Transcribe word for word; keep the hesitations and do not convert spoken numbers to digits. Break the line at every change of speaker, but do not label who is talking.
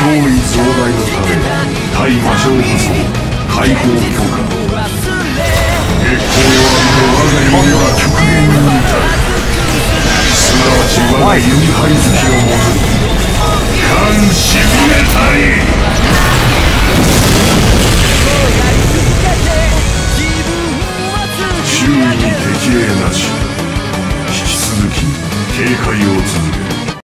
威増大のため対魔性武装解放強化。月光弱の我が夢は極限に至る。すなわち我が弓配好きのもとに